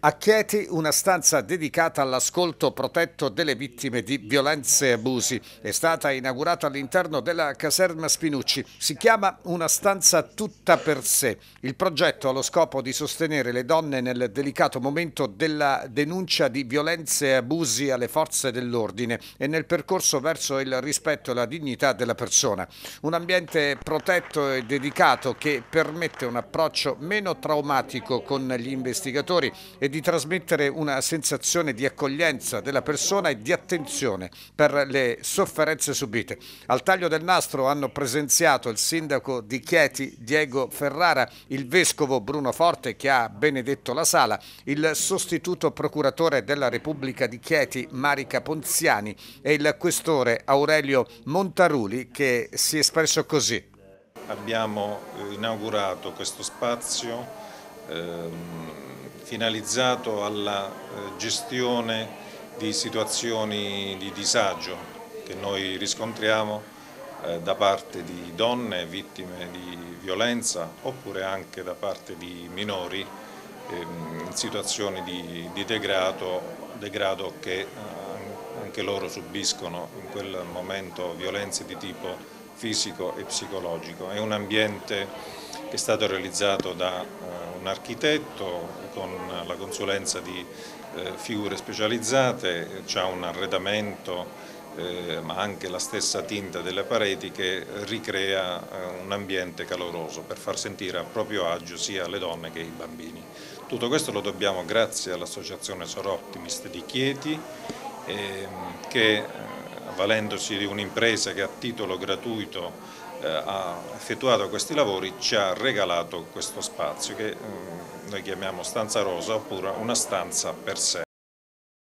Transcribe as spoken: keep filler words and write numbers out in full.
A Chieti una stanza dedicata all'ascolto protetto delle vittime di violenze e abusi. È stata inaugurata all'interno della caserma Spinucci. Si chiama Una stanza tutta per sé. Il progetto ha lo scopo di sostenere le donne nel delicato momento della denuncia di violenze e abusi alle forze dell'ordine e nel percorso verso il rispetto e la dignità della persona. Un ambiente protetto e dedicato che permette un approccio meno traumatico con gli investigatori e di trasmettere una sensazione di accoglienza della persona e di attenzione per le sofferenze subite. Al taglio del nastro hanno presenziato il sindaco di Chieti Diego Ferrara, il vescovo Bruno Forte che ha benedetto la sala, il sostituto procuratore della Repubblica di Chieti Marica Ponziani e il questore Aurelio Montaruli che si è espresso così. Abbiamo inaugurato questo spazio ehm, finalizzato alla eh, gestione di situazioni di disagio che noi riscontriamo eh, da parte di donne vittime di violenza oppure anche da parte di minori ehm, in situazioni di, di degrado, degrado che eh, anche loro subiscono in quel momento violenze di tipo fisico e psicologico. È un ambiente che è stato realizzato da uh, un architetto con la consulenza di uh, figure specializzate, c'è un arredamento uh, ma anche la stessa tinta delle pareti che ricrea uh, un ambiente caloroso per far sentire a proprio agio sia le donne che i bambini. Tutto questo lo dobbiamo grazie all'associazione Soroptimist di Chieti eh, che avvalendosi di un'impresa che a titolo gratuito eh, ha effettuato questi lavori, ci ha regalato questo spazio che eh, noi chiamiamo stanza rosa oppure una stanza per sé.